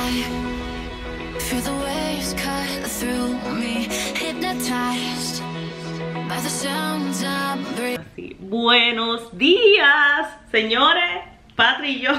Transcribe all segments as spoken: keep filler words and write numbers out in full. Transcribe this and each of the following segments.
vibe. Feel the waves cut through me, hypnotized by the sounds I'm breathing. Buenos días, señores. Patri y yo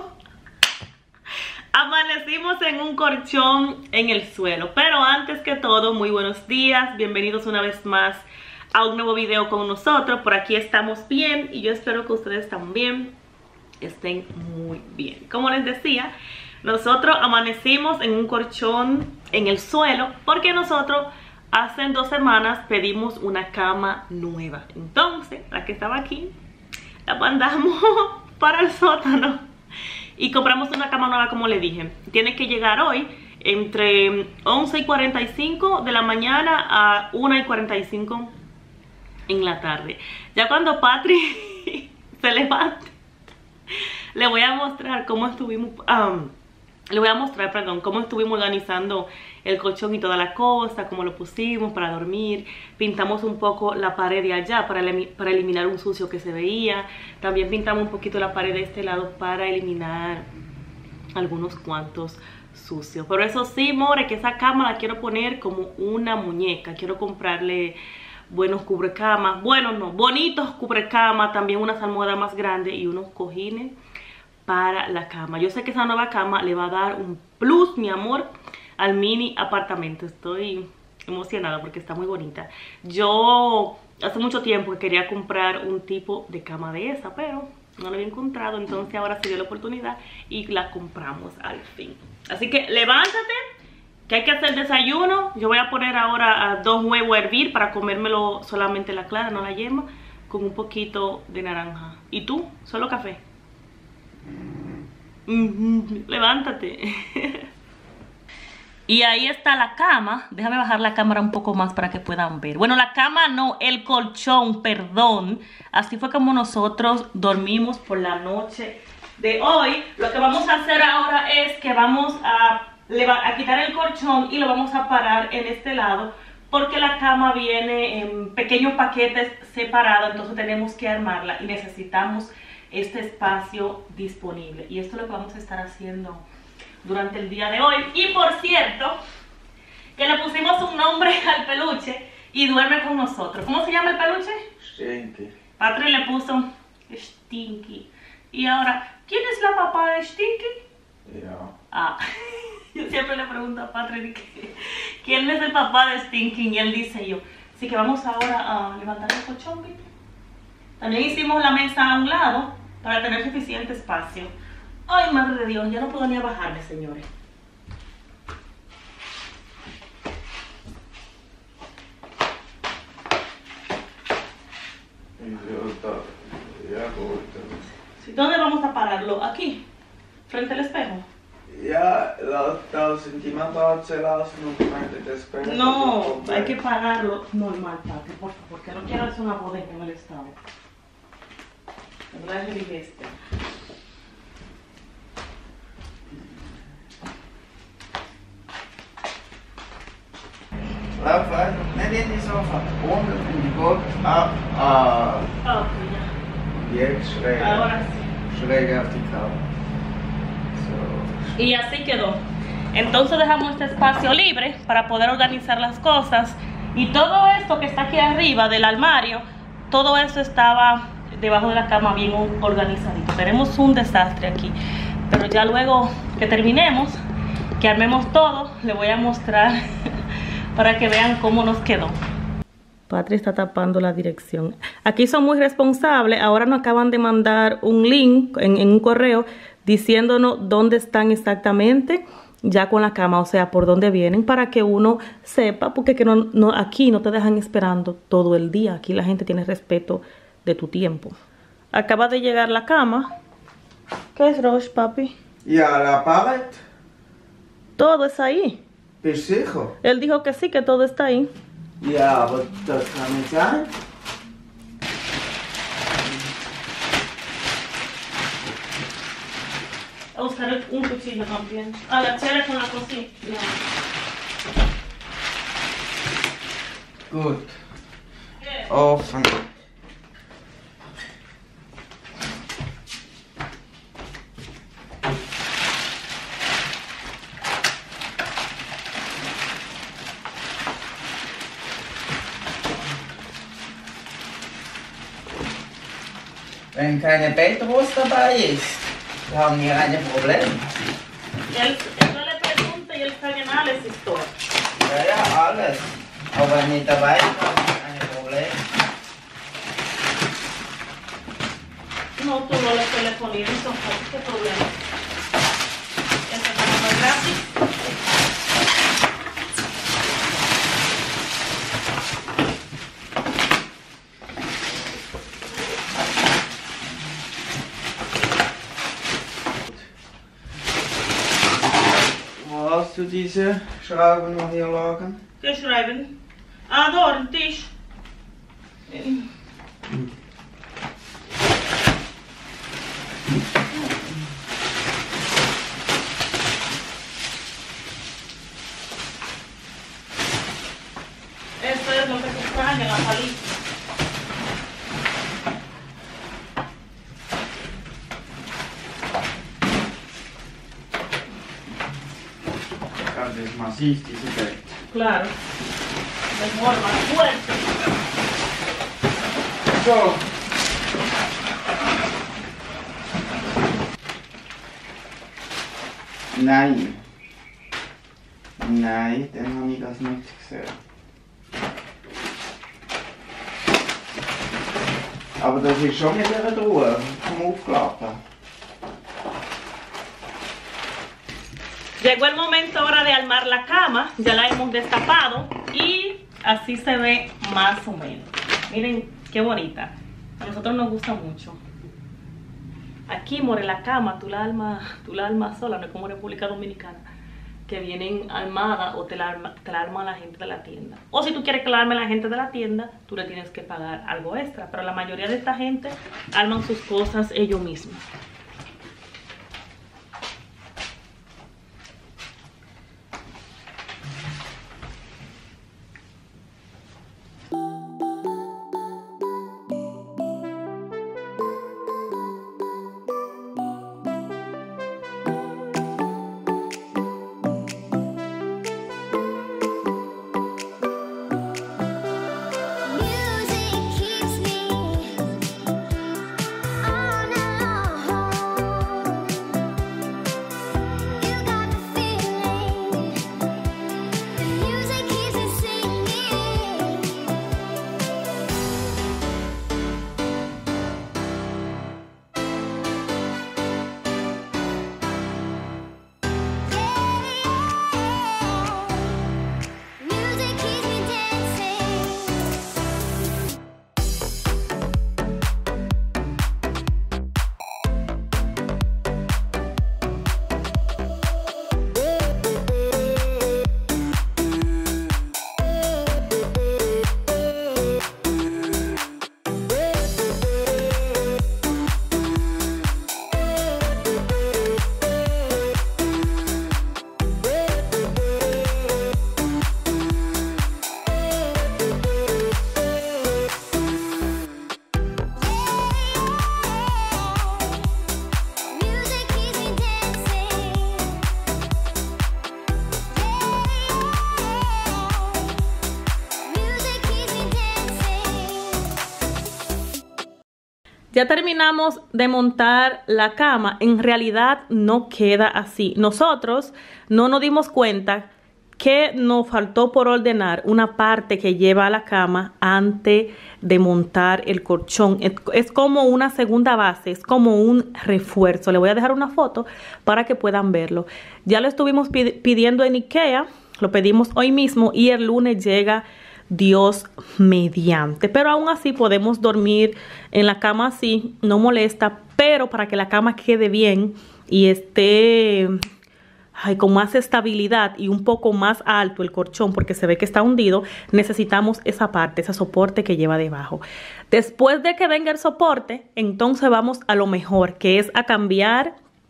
amanecimos en un colchón en el suelo. Pero antes que todo, muy buenos días. Bienvenidos una vez más a un nuevo video con nosotros. Por aquí estamos bien y yo espero que ustedes también estén muy bien. Como les decía, nosotros amanecimos en un colchón en el suelo porque nosotros hace dos semanas pedimos una cama nueva. Entonces, la que estaba aquí, la mandamos para el sótano y compramos una cama nueva, como le dije. Tiene que llegar hoy entre once y cuarenta y cinco de la mañana a una y cuarenta y cinco en la tarde. Ya cuando Patri se levante, le voy a mostrar cómo estuvimos um, le voy a mostrar, perdón, cómo estuvimos organizando el colchón y toda la cosa, cómo lo pusimos para dormir. Pintamos un poco la pared de allá para, para eliminar un sucio que se veía. También pintamos un poquito la pared de este lado para eliminar algunos cuantos sucios. Pero eso sí, more, que esa cama la quiero poner como una muñeca. Quiero comprarle buenos cubrecamas, bueno, no, bonitos cubrecamas, también unas almohadas más grandes y unos cojines para la cama. Yo sé que esa nueva cama le va a dar un plus, mi amor, al mini apartamento. Estoy emocionada porque está muy bonita. Yo hace mucho tiempo que quería comprar un tipo de cama de esa, pero no la había encontrado. Entonces ahora se dio la oportunidad y la compramos al fin. Así que levántate, que hay que hacer desayuno. Yo voy a poner ahora a dos huevos a hervir para comérmelo solamente la clara, no la yema, con un poquito de naranja. ¿Y tú? ¿Solo café? Mm-hmm. Levántate. Y ahí está la cama. Déjame bajar la cámara un poco más para que puedan ver. Bueno, la cama no, el colchón, perdón. Así fue como nosotros dormimos por la noche de hoy. Lo que vamos a hacer ahora es que vamos a, a quitar el colchón y lo vamos a parar en este lado, porque la cama viene en pequeños paquetes separados. Entonces tenemos que armarla y necesitamos este espacio disponible. Y esto es lo que vamos a estar haciendo durante el día de hoy. Y por cierto, que le pusimos un nombre al peluche y duerme con nosotros. ¿Cómo se llama el peluche? Stinky. Patri le puso Stinky. Y ahora, ¿quién es la papá de Stinky? Ya. Ah, yo siempre le pregunto a Patri ¿quién es el papá de Stinky? Y él dice yo. Así que vamos ahora a levantar el colchón, ¿viste? También hicimos la mesa a un lado para tener suficiente espacio. Ay, madre de Dios, ya no puedo ni bajarme, señores. ¿Dónde vamos a pararlo? Aquí, frente al espejo. Ja, laat encima para no frente del espejo. No, hay que pararlo normal, Patri, por favor, porque no quiero hacer una bodega en el estado. La este. Rafael, nicht in die Sofa, unten in die Boot, ab, ab. Ok, ya. Jetzt schräg. Ahora sí. Schräg auf die Cama. So. Y así quedó. Entonces dejamos este espacio libre para poder organizar las cosas. Y todo esto que está aquí arriba del armario, todo eso estaba debajo de la cama bien organizadito. Tenemos un desastre aquí, pero ya luego que terminemos, que armemos todo, le voy a mostrar para que vean cómo nos quedó. Patri está tapando la dirección. Aquí son muy responsables. Ahora nos acaban de mandar un link en, en un correo diciéndonos dónde están exactamente ya con la cama, o sea, por dónde vienen, para que uno sepa, porque que no, no, aquí no te dejan esperando todo el día. Aquí la gente tiene respeto de tu tiempo. Acaba de llegar la cama. ¿Qué es, Roche, papi? Ja, la pared. Todo es ahí. Bist du sicher? Él dijo que sí, que todo está ahí. Ja, aber das kann nicht sein. A buscar un cuchillo también. A la chela con la cocina. Gut. Offen. Wenn keine Petrus dabei ist, haben wir ein Problem. Él, él no le pregunta y él sabe análisis todo. Ja, ja, alles. Aber wenn nicht dabei ist, haben wir ein Problem. No, tú no le telefonías, entonces, ¿qué problema? Esta está más gratis. Wo hast du diese Schrauben, die hier lagen? ¿Qué schreiben? Ah, da, el Tisch. Esto es lo que se extraña, la palita. Das ist massiv, diese Bett. Claro. Mejor, más fuerte. So. Nein. Nein, dann habe ich das nicht gesehen. Aber das ist schon mit einer Truhe vom Aufklappen. Llegó el momento ahora de armar la cama. Ya la hemos destapado y así se ve más o menos. Miren qué bonita. A nosotros nos gusta mucho. Aquí, more, la cama, tú la armas, tú la armas sola, no es como República Dominicana, que vienen armadas o te la, arma, te la arma la gente de la tienda. O si tú quieres que la arme la gente de la tienda, tú le tienes que pagar algo extra. Pero la mayoría de esta gente arman sus cosas ellos mismos. Ya terminamos de montar la cama. En realidad no queda así. Nosotros no nos dimos cuenta que nos faltó por ordenar una parte que lleva a la cama antes de montar el colchón. Es, es como una segunda base, es como un refuerzo. Le voy a dejar una foto para que puedan verlo. Ya lo estuvimos pidiendo en IKEA, lo pedimos hoy mismo y el lunes llega Dios mediante. Pero aún así podemos dormir en la cama así, no molesta, pero para que la cama quede bien y esté ay, con más estabilidad y un poco más alto el colchón, porque se ve que está hundido, necesitamos esa parte, ese soporte que lleva debajo. Después de que venga el soporte, entonces vamos a lo mejor, que es a cambiar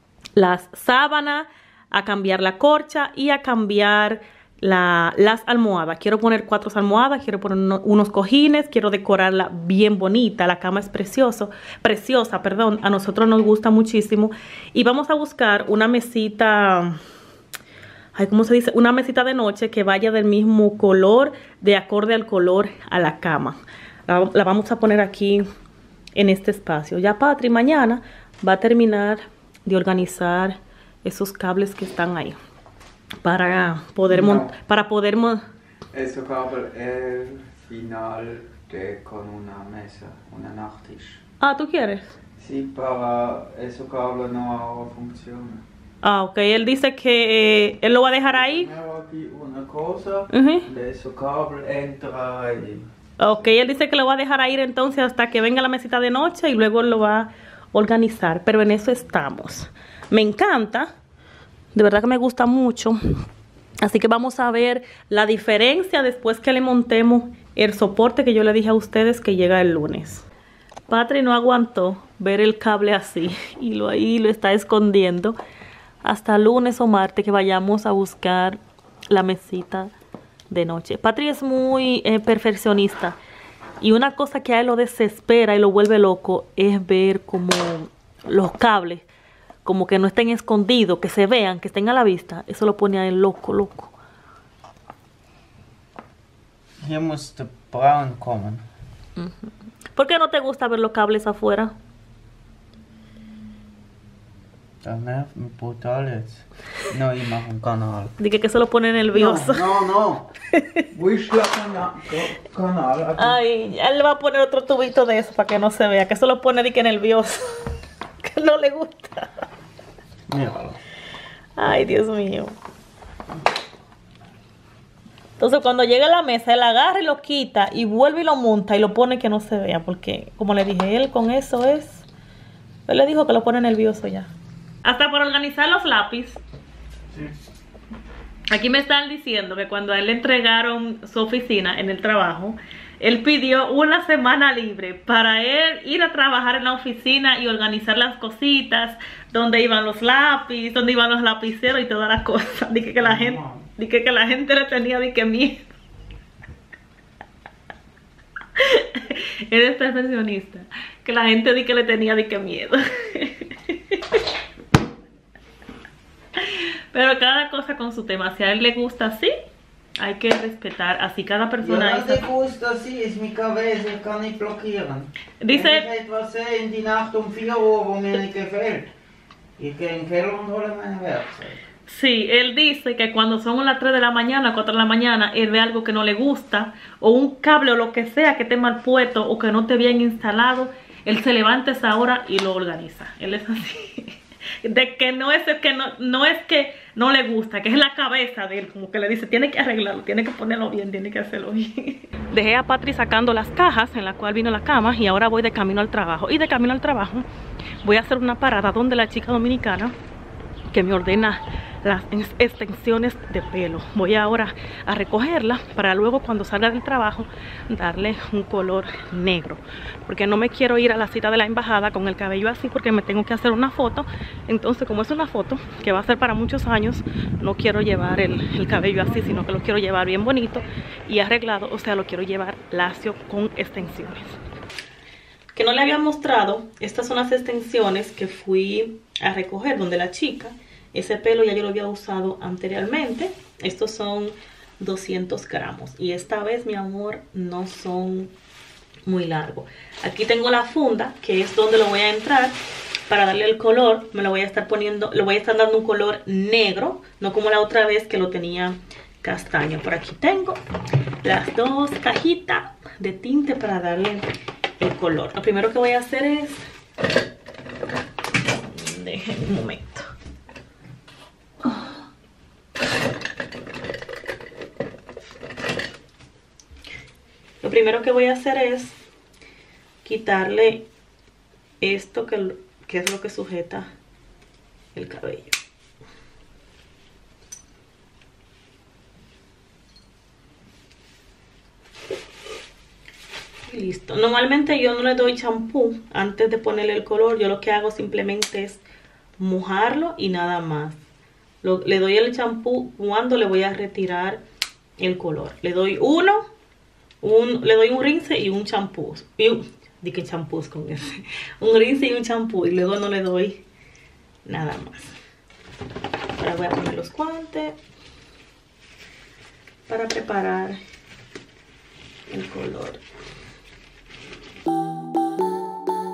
las sábanas, a cambiar la corcha y a cambiar La, las almohadas. Quiero poner cuatro almohadas, quiero poner uno, unos cojines, quiero decorarla bien bonita. La cama es precioso, preciosa, perdón. A nosotros nos gusta muchísimo. Y vamos a buscar una mesita, ay, ¿cómo se dice? Una mesita de noche que vaya del mismo color, de acorde al color a la cama. La, la vamos a poner aquí en este espacio. Ya Patri mañana va a terminar de organizar esos cables que están ahí para poder No. mon- para poder mon- Ese cable es final de con una mesa, una Nachttisch. Ah, ¿tú quieres? Sí, para ese cable no ahora funciona. Ah, ok, él dice que eh, él lo va a dejar ahí. Tengo aquí una cosa, Ujú. de ese cable entra ahí. Ok, él dice que lo va a dejar ahí entonces hasta que venga la mesita de noche y luego lo va a organizar, pero en eso estamos. Me encanta, de verdad que me gusta mucho, así que vamos a ver la diferencia después que le montemos el soporte que yo le dije a ustedes que llega el lunes. Patri no aguantó ver el cable así y lo ahí lo está escondiendo hasta lunes o martes que vayamos a buscar la mesita de noche. Patri es muy eh, perfeccionista y una cosa que a él lo desespera y lo vuelve loco es ver como los cables como que no estén escondidos, que se vean, que estén a la vista. Eso lo pone a él loco, loco. Hier muss der Braun kommen. ¿Por qué no te gusta ver los cables afuera? Das nervt mich brutal jetzt. No, ich mache einen Kanal. Dije que eso lo pone nervioso. No, no, no. Wo ist der Kana- Ka- Kanal? Aquí. Ay, él le va a poner otro tubito de eso para que no se vea, que eso lo pone de que nervioso. Que no le gusta. Míralo. Ay, Dios mío. Entonces cuando llega a la mesa, él agarra y lo quita y vuelve y lo monta y lo pone que no se vea. Porque, como le dije, él con eso es... Él le dijo que lo pone nervioso ya. Hasta por organizar los lápices. Sí. Aquí me están diciendo que cuando a él le entregaron su oficina en el trabajo, él pidió una semana libre para él ir a trabajar en la oficina y organizar las cositas, donde iban los lápices, donde iban los lapiceros y todas las cosas. Dije que la gente, dije que la gente le tenía de que miedo. Él es perfeccionista. Que la gente di que le tenía de que miedo. Pero cada cosa con su tema. Si a él le gusta así, hay que respetar. Así cada persona Ja, es das así. gusta así, ist mi cabeza, ich kann nicht blockieren. Dice- Wenn ich etwas sehe in die Nacht um vier Uhr, wo mir nicht gefällt, ich gehe in den Keller und hole meine Werkzeuge. Sí, él dice que cuando son las tres de la mañana, cuatro de la mañana, él ve algo que no le gusta, o un cable o lo que sea que esté mal puesto o que no esté bien instalado, él se levanta a esa hora y lo organiza. Él es así. De que no es que no, no es que no le gusta, que es la cabeza de él, como que le dice, tiene que arreglarlo, tiene que ponerlo bien, tiene que hacerlo bien. Dejé a Patri sacando las cajas en la cual vino la cama y ahora voy de camino al trabajo. Y de camino al trabajo voy a hacer una parada donde la chica dominicana que me ordena las extensiones de pelo. Voy ahora a recogerla para luego cuando salga del trabajo darle un color negro, porque no me quiero ir a la cita de la embajada con el cabello así porque me tengo que hacer una foto. Entonces, como es una foto que va a ser para muchos años, no quiero llevar el, el cabello así, sino que lo quiero llevar bien bonito y arreglado. O sea, lo quiero llevar lacio con extensiones. Que no le había mostrado, estas son las extensiones que fui a recoger donde la chica. Ese pelo ya yo lo había usado anteriormente. Estos son doscientos gramos. Y esta vez, mi amor, no son muy largos. Aquí tengo la funda, que es donde lo voy a entrar. Para darle el color, me lo voy a estar poniendo, lo voy a estar dando un color negro. No como la otra vez que lo tenía castaño. Por aquí tengo las dos cajitas de tinte para darle el color. Lo primero que voy a hacer es... Dejen un momento. Lo primero que voy a hacer es quitarle esto que, que es lo que sujeta el cabello. Y listo. Normalmente yo no le doy champú antes de ponerle el color. Yo lo que hago simplemente es mojarlo y nada más. Lo, le doy el champú cuando le voy a retirar el color. Le doy uno, un, le doy un rinse y un champú. Y un, di que champús con ese. Un rinse y un champú y luego no le doy nada más. Ahora voy a poner los guantes para preparar el color.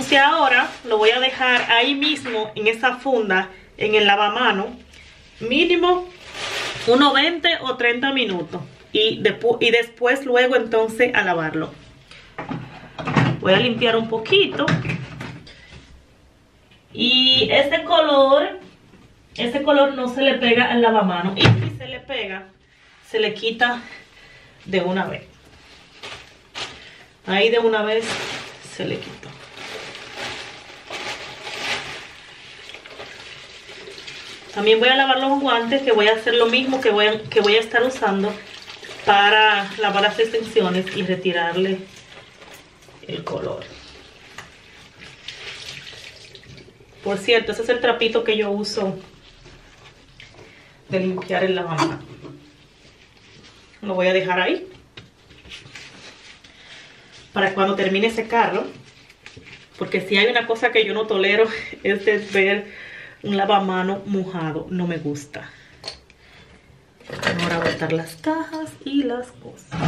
Entonces ahora lo voy a dejar ahí mismo en esa funda, en el lavamano, mínimo unos veinte o treinta minutos. Y, y después luego entonces a lavarlo. Voy a limpiar un poquito. Y este color, este color no se le pega al lavamano. Y si se le pega, se le quita de una vez. Ahí de una vez se le quitó. También voy a lavar los guantes, que voy a hacer lo mismo que voy a, que voy a estar usando para lavar las extensiones y retirarle el color. Por cierto, ese es el trapito que yo uso de limpiar el lavamanos. Lo voy a dejar ahí para cuando termine de secarlo, porque si hay una cosa que yo no tolero es de ver un lavamanos mojado. No me gusta. Ahora botar las cajas y las cosas.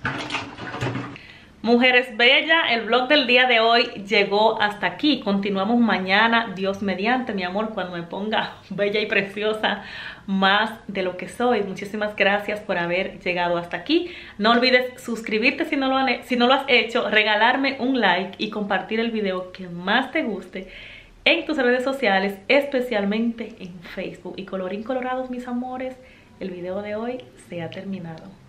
Mujeres bellas, el vlog del día de hoy llegó hasta aquí. Continuamos mañana, Dios mediante, mi amor, cuando me ponga bella y preciosa más de lo que soy. Muchísimas gracias por haber llegado hasta aquí. No olvides suscribirte si no lo, han, si no lo has hecho, regalarme un like y compartir el video que más te guste en tus redes sociales, especialmente en Facebook. Y colorín colorados, mis amores, el video de hoy se ha terminado.